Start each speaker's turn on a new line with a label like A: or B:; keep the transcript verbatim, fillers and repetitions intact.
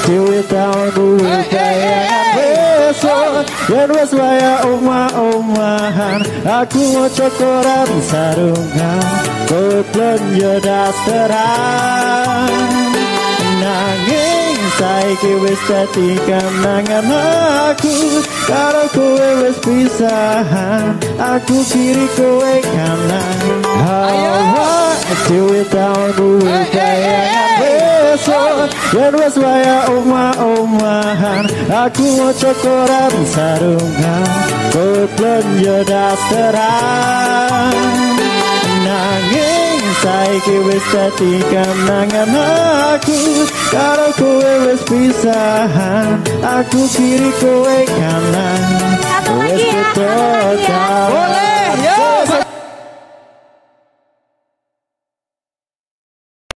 A: Dewe tahun duwe bayangan besok yen wis waya omah-omahan aku ngoco koran sarungan kowe blonjo dasteran nanging saiki wis dadi kenangan aku karo kowe wis pisahan aku kiri kowe kanan hawa dewe tahun duwe bayangan besok yen wis waya omah-omahan aku ngoco koran sarungan kowe blonjo dasteran nanging saiki wis dadi kenangan aku karo kowe wis pisahan aku kiri kowe kanan wis beda. Boleh yo.